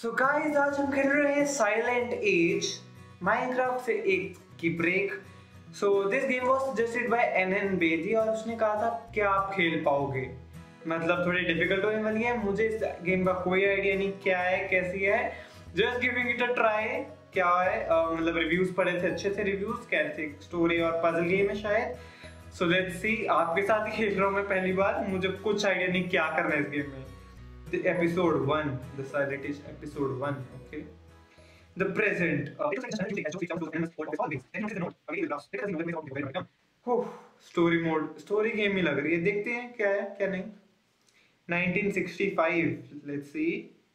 So guys आज हम खेल रहे हैं साइलेंट एज माइनक्राफ्ट से एक की break. So this game was suggested by NN Bedi और उसने कहा था क्या आप खेल पाओगे, मतलब थोड़ी डिफिकल्ट होने वाली है। मुझे इस गेम का कोई आइडिया नहीं क्या है कैसी है, just giving it a try. क्या है मतलब रिव्यूज पढ़े थे, अच्छे थे रिव्यूज, कह रहे थे स्टोरी और पजल गेम है शायद। सो लेट्स सी, आपके साथ ही खेल रहा हूँ मैं पहली बार, मुझे कुछ आइडिया नहीं क्या करना है इस गेम में। Episode 1, the silent is episode 1, okay. The present. Story mode, story game ही लग रही है, देखते हैं क्या है क्या नहीं। 1965, let's see.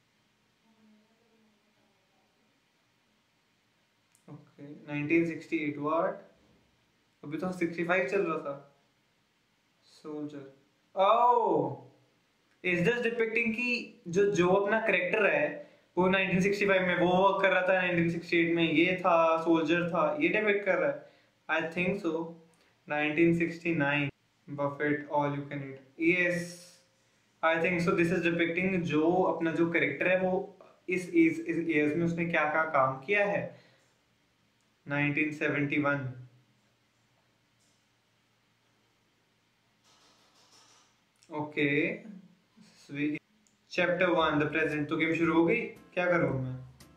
Okay, 1968 what? अभी तो 65 चल रहा था। Soldier. Oh! Is just depicting कि जो अपना करेक्टर है वो 1965 में वो वर्क कर रहा था, 1968 में ये था सोल्जर था, ये डिपिक्ट कर रहा है। I think so 1969 buffet all you can eat, yes I think so. This is depicting जो अपना जो करेक्टर है वो इस ईयर्स में उसने क्या क्या काम किया है। 1971 ओके। Chapter 1 the present. तो गेम शुरू हो गई, क्या करूँ मैं?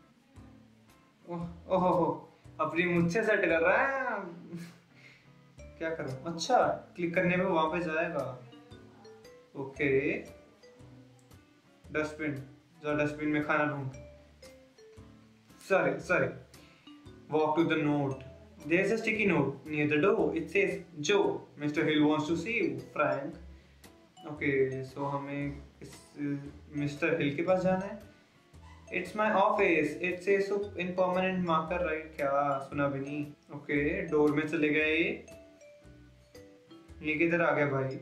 ओहो अपनी मुझसे सेट कर रहा है, क्या करूँ? अच्छा क्लिक करने पे वहां पे जाएगा। ओके डस्टबिन, जा डस्टबिन में खाना ढूंढ। Sorry walk to the note. There's a sticky note near the door. It says, Joe, Mr. Hill wants to see you, Frank. Okay, so हमें इस मिस्टर हिल के पास जाना है। It's my office. It says so in permanent marker, right? क्या सुना भी नहीं। Okay, door में चले गए। ये किधर आ गया भाई?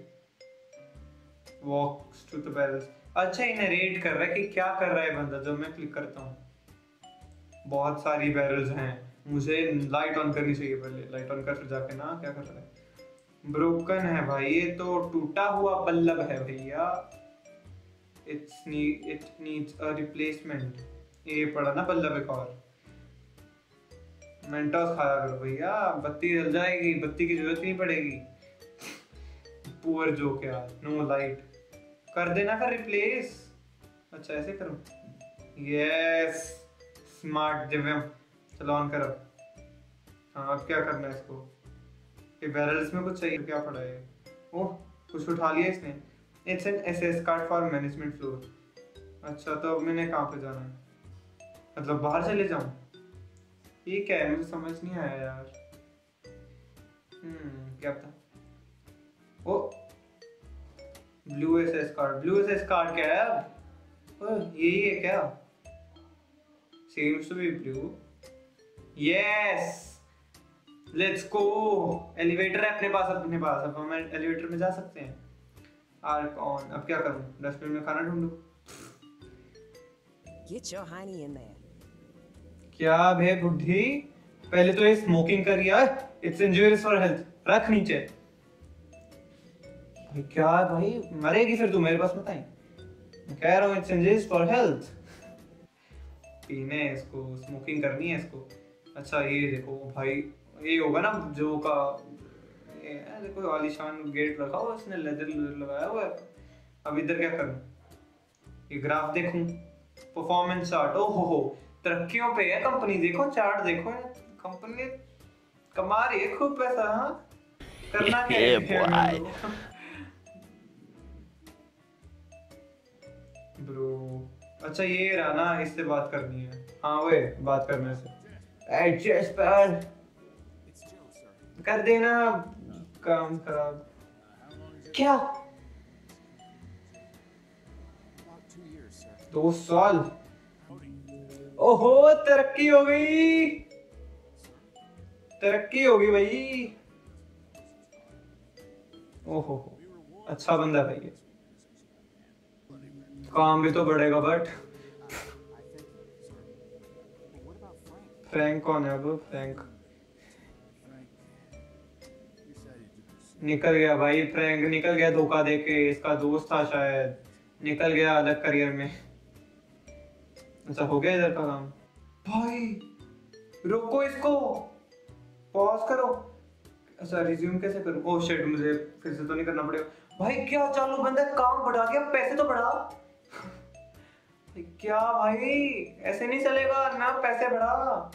Walks to the barrels. अच्छा ये नरेट कर रहा है कि क्या कर रहा है बंदा जब मैं क्लिक करता हूँ। बहुत सारी बैरल्स हैं, मुझे लाइट ऑन करनी चाहिए पहले। लाइट ऑन कर फिर जाके ना क्या कर रहा है? ब्रोकन है भाई, ये तो टूटा हुआ बल्ब है भैया। it needs a replacement. ये पड़ा ना बल्ब एक और। मेंटोस खाया करो भैया, बत्ती जल जाएगी, बत्ती की जरूरत नहीं पड़ेगी। पुअर जोक यार, नो लाइट कर देना फिर रिप्लेस। अच्छा ऐसे करूं, यस स्मार्ट दिव्यम। चलो ऑन करो। हाँ अब क्या करना है इसको? ये बैरल्स में कुछ चाहिए, क्या पड़ा है? ओह कुछ उठा लिया इसने। It's an SS card for management floor. अच्छा तो अब मैंने कहाँ पे जाना है, मतलब बाहर चले जाऊं? ये क्या है, मुझे समझ नहीं आया यार। क्या था? Oh blue SS card, blue SS card क्या है अब? यही है क्या? seems to be blue. Yes, let's go. Elevator है अपने पास, अब हम एलिवेटर में जा सकते हैं। Arc on. अब क्या करूं? डस्टबिन में खाना ढूंढूं। Get your honey in there. क्या बे बुद्धि, पहले तो ये स्मोकिंग कर यार, इट्स इंजूरियस फॉर हेल्थ। रख नीचे। क्या भाई मरेगी फिर तू, मेरे पास मत आई। कह रहा हूँ इट्स इंजूरियस फॉर हेल्थ। पीने है इसको, स्मोकिंग करनी है इसको। अच्छा ये देखो भाई, ये होगा ना जो का, ये देखो आलीशान गेट रखा हुआ इसने, लेदर लगाया हुआ है। अब इधर क्या करूं? ये ग्राफ देखूं, परफॉर्मेंस चार्ट। ओहो तरक्कियों पे है कंपनी, देखो चार्ट देखो, कंपनी कमा रही है खूब पैसा। हाँ करना क्या है ब्रो? अच्छा ये रहा ना, इससे बात करनी है। हाँ वे बात करने से एडजस्ट पर कर देना, काम खराब। क्या 2 साल? ओहो तरक्की हो गई, तरक्की होगी भाई। ओहो अच्छा बंदा भाई ये, काम भी तो बढ़ेगा। बट फ्रैंक कौन है अब? फ्रैंक निकल गया भाई, फ्रैंक निकल गया धोखा देके। इसका दोस्त था शायद, निकल गया अलग करियर में। अच्छा हो गया इधर का काम। भाई रोको इसको, पॉज करो। अच्छा रिज्यूम कैसे करूं? ओह शिट, मुझे फिर से तो नहीं करना पड़ेगा। भाई क्या चालू बंदा, काम बढ़ा के पैसे तो बढ़ा। क्या भाई ऐसे नहीं चलेगा ना, पैसे बढ़ा।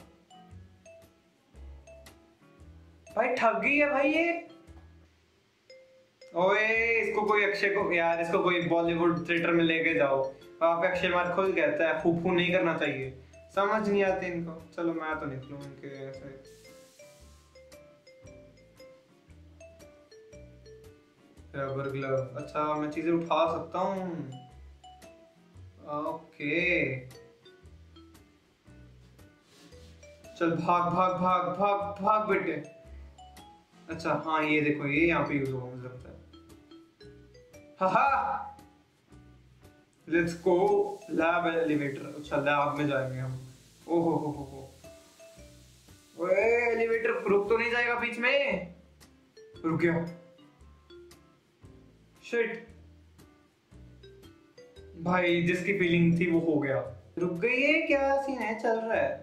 भाई ठगी है भाई ये। ओए इसको कोई अक्षय को यार, इसको कोई बॉलीवुड थिएटर में लेके जाओ। वहां पे अक्षय कुमार खुद कहता है फूफू नहीं करना चाहिए। समझ नहीं आते इनको। चलो मैं तो निकलूं इनके ऐसे। रबर ग्लव, अच्छा मैं चीजें उठा सकता हूँ। ओके चल भाग भाग भाग भाग भाग बेटे। अच्छा हाँ ये देखो, ये यहाँ पे यूज होगा मुझे लगता है। हाहा लेट्स गो लैब एलिवेटर। अच्छा लैब में जाएंगे हम। ओहो हो। ओए एलिवेटर रुक तो नहीं जाएगा बीच में? रुक गया। शिट भाई जिसकी फीलिंग थी वो हो गया। रुक गई है, क्या सीन है, चल रहा है।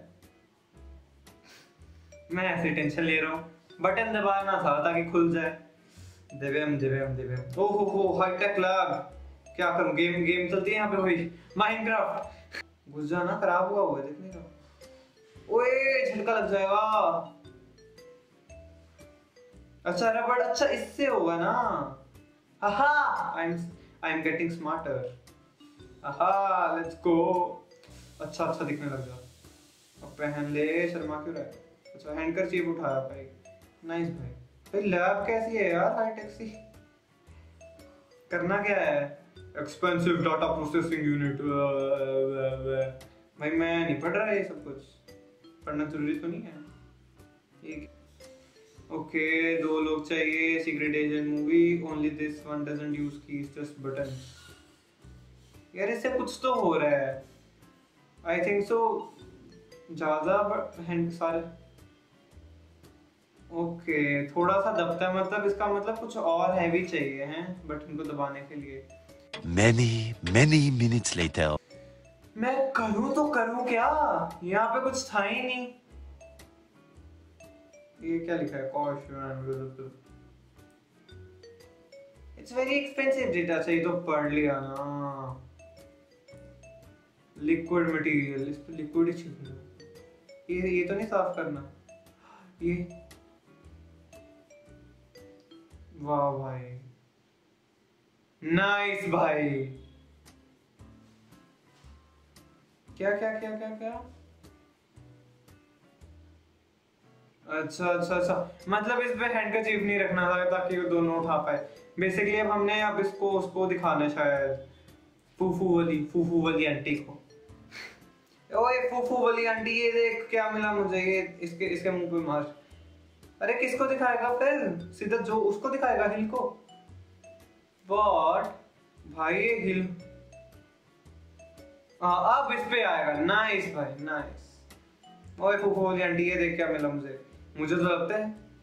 मैं ऐसे टेंशन ले रहा हूँ, बटन दबाना था ताकि खुल जाए। दिव्यम दिव्यम दिव्यम। ओहो हो हाईटेक लैब। क्या करूं, गेम गेम चलती है यहाँ पे वही माइनक्राफ्ट। घुस जाना, खराब हुआ है देखने का। ओए झटका लग जाएगा। अच्छा रबड़, अच्छा इससे होगा ना। Aha I am getting smarter. Aha let's go. अच्छा अच्छा दिखने लग जा। अब पहन ले, शर्मा क्यों रहा है? अच्छा हैंडकरचीफ उठाया भाई, नाइस भाई। भाई लैब कैसी है यार, हाईटेक सी। करना क्या है? Expensive data processing unit. भाई मैं नहीं पढ़ रहा ये सब कुछ, पढ़ना जरूरी तो नहीं है। ओके दो लोग चाहिए, secret agent movie, only this one doesn't use keys just button. यार इससे कुछ तो हो रहा है, आई थिंक सो ज्यादा हैंड सारे। ओके थोड़ा सा दबता है, मतलब इसका मतलब कुछ और हैवी चाहिए हैं बटन को दबाने के लिए। many minutes later मैं करूं तो करूं क्या, यहाँ पे कुछ था ही नहीं। ये क्या लिखा है? Caution it's very expensive data. अच्छा ये तो पढ़ लिया ना। लिक्विड मटेरियल, इस पे लिक्विड ही छिड़कना। ये तो नहीं साफ करना ये। वाह भाई नाइस भाई। क्या क्या क्या क्या क्या? अच्छा अच्छा अच्छा, मतलब इस पे हैंडकरचीफ नहीं रखना था ताकि वो दोनों उठा पाए। बेसिकली अब हमने अब इसको उसको दिखाना है शायद, फूफू वाली आंटी को। ओए फूफू वाली आंटी ये देख क्या मिला मुझे, ये इसके इसके मुंह पे मार। अरे किसको दिखाएगा फिर? सीधा जो उसको दिखाएगा, हिल को। व्हाट भाई ये हिल। हाँ अब इस पे आएगा। नाइस भाई नाइस। ओए फूफू वाली आंटी ये देख क्या मिला मुझे। मुझे तो लगता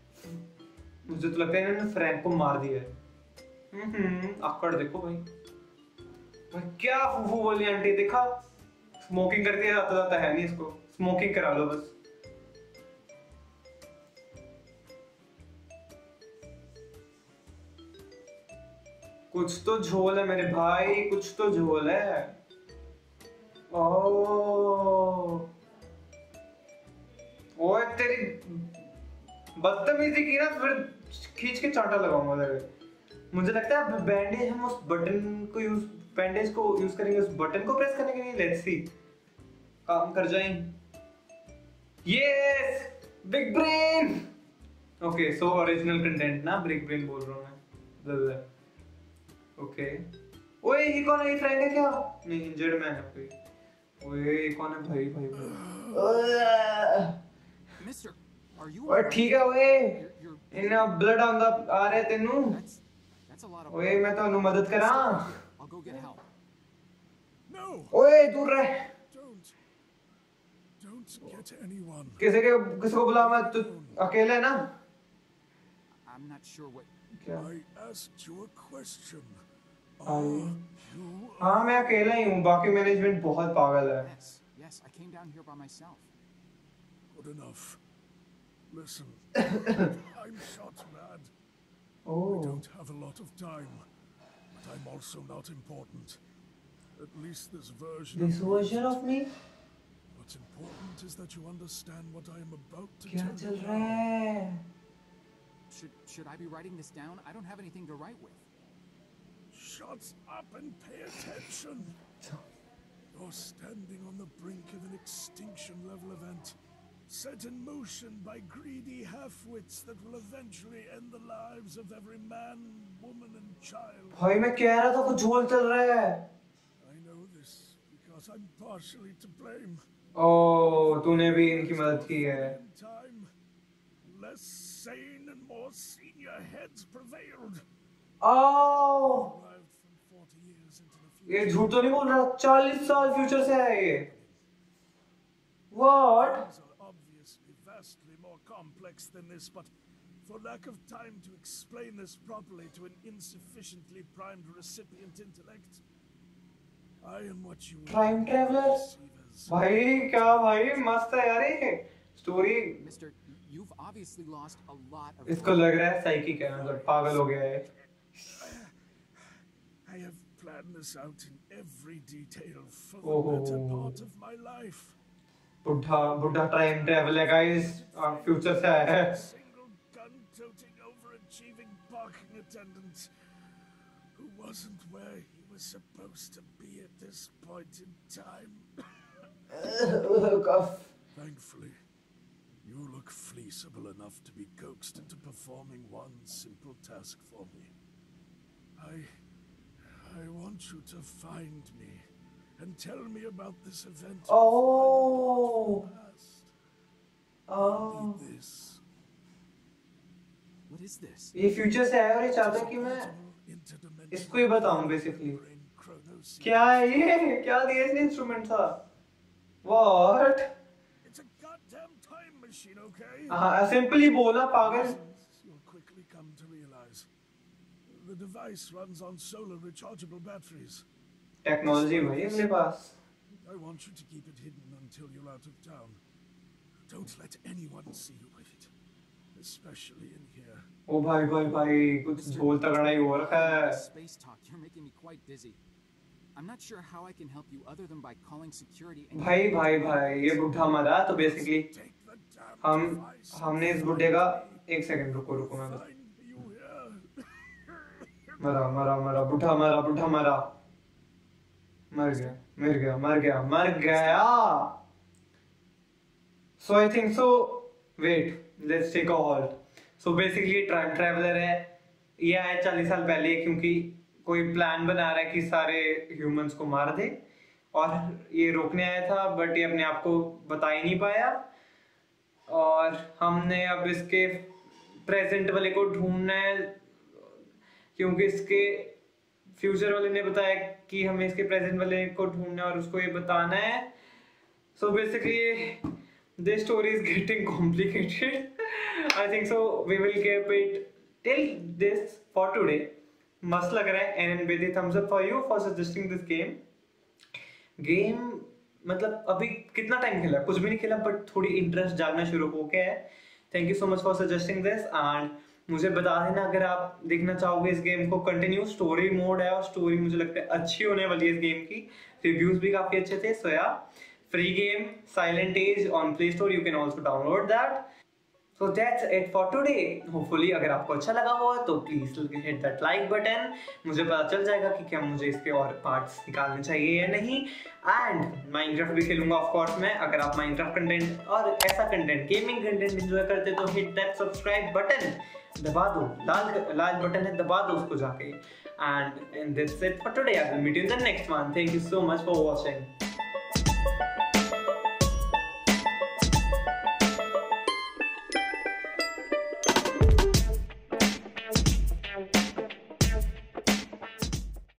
है इन्होंने फ्रैंक को मार दिया है। आकड़ देखो भाई। भाई क्या फूफू वाली आंटी देखा, स्मोकिंग करके जाता जाता है नहीं, इसको स्मोकिंग करा लो बस। कुछ तो झोल है मेरे भाई, कुछ तो झोल है। ओए तेरी बदतमीजी की ना फिर खींच के चांटा लगाऊंगा तेरे। मुझे लगता है बैंडेज हम उस बटन को यूज, बैंडेज को यूज करेंगे उस बटन को प्रेस करने के लिए। लेट्स सी काम कर जाएंगे। Yes big brain. Okay so original content ना, बिग ब्रेन बोल रहा हूं मैं। ओके ओए ये कौन है? ये फ्रेंड है क्या? नहीं इंजर्ड मैन है कोई। ओए ये कौन है भाई भाई मिस्टर आर यू ओए ठीक है ओए, इन्ना ब्लड आंदा आ रहे तेनू। ओए मैं तो मदद करा। ओए दूर रह, किसको बुला, मैं तू अकेले है ना। I'm not sure what क्या? I asked you a question. हाँ मैं अकेला ही हूँ, बाकी मैनेजमेंट बहुत पागल है। yes Yes, I came down here by myself. Good enough. Listen, I'm shot mad. We Oh, don't have a lot of time, but I'm also not important. At least this version this of me version isn't. of me? What's important is that you understand what I am about to क्या tell चल you रहा now. है? Should I be writing this down? I don't have anything to write with. Shut up and pay attention. You're standing on the brink of an extinction level event, set in motion by greedy half-wits that will eventually end the lives of every man, woman and child. भाई मैं कह रहा था कुछ झोल चल रहा है। I know this because I'm partially to blame. ओह, तूने भी इनकी मदद की है। In time, less sane and more senior heads prevailed. Oh, Arrived from 40 years into the ये future. झूठ तो नहीं बोल रहा? 40 साल फ्यूचर से है ये। What? Things are obviously vastly more complex than this, but for lack of time to explain this properly to an insufficiently primed recipient intellect, I am what you would Time traveler? perceive as भाई क्या भाई मस्त है यार ये story. Mister, you've obviously lost a lot of. इसको लग रहा है साइकिक है, मतलब पागल हो गया है। I have planned this out in every detail for the Oh. better part of my life. बुढ़ा बुढ़ा टाइम ट्रैवल है गाइस, फ्यूचर से आया है। Single gun-toting, overachieving parking attendant who wasn't where he was supposed to be at this point in time. Thankfully, you look flexible enough to be coaxed into performing one simple task for me. I want you to find me and tell me about this event. Oh. Past. Oh. Read this. What is this? ये future से है और ये चाहता है कि मैं इसको ही बताऊं बेसिकली। क्या है ये? क्या दिया इसने इंस्ट्रूमेंट था? What? It's a goddamn time machine, okay? हाँ, सिंपली बोला पागल। You'll quickly come to realize the device runs on solar rechargeable batteries. Technology भाई अपने पास। I want you to keep it hidden until you're out of town. Don't let anyone see you with it, especially in here. ओ भाई भाई भाई कुछ झोल तगड़ा ही हो रखा है। Space talk. You're making me quite dizzy. I'm not sure how I can help you other than by calling security. And भाई भाई भाई ये बुढ़ा मरा तो basically Take the damn device. हमने इस बुढ़े का एक सेकंड रुको मैं बस Find you here. मरा मरा मरा बुढ़ा मरा मर गया। So I think so. Wait, let's take a halt. So basically time traveller है। ये आया 40 साल पहले क्योंकि कोई प्लान बना रहा है कि सारे ह्यूमंस को मार दे, और ये रोकने आया था बट ये अपने आप को बता ही नहीं पाया, और हमने अब इसके प्रेजेंट वाले को ढूंढना है क्योंकि इसके फ्यूचर वाले ने बताया कि हमें इसके प्रेजेंट वाले को ढूंढना है और उसको ये बताना है। So basically this story is getting complicated. I think so we will keep it till this for today. मस्त लग रहा है। NN Bedi, thumbs up for you for suggesting this game. मतलब अभी कितना टाइम खेला? कुछ भी नहीं खेला बट थोड़ी इंटरेस्ट जागना शुरू हो गया है। Thank you so much for suggesting this, and मुझे बता देना अगर आप देखना चाहोगे इस गेम को कंटिन्यू। स्टोरी मोड है और स्टोरी मुझे लगता है अच्छी होने वाली है इस गेम की। रिव्यूज भी काफी अच्छे थे। सो या free game, Silent Age on Play Store. You can also download that. So that's it for today. Hopefully अगर आपको अच्छा लगा हो तो please hit that like button. मुझे पता चल जाएगा कि क्या मुझे इसके और पार्ट्स निकालने चाहिए या नहीं। And Minecraft भी खेलूंगा of course मैं। अगर आप Minecraft कंटेंट और ऐसा कंटेंट, गेमिंग कंटेंट एंजॉय करते तो hit that subscribe button. दबा दो, लाल बटन है, दबा दो उसको जाके। And that's it for today. I will meet you in the next one. Thank you so much for watching.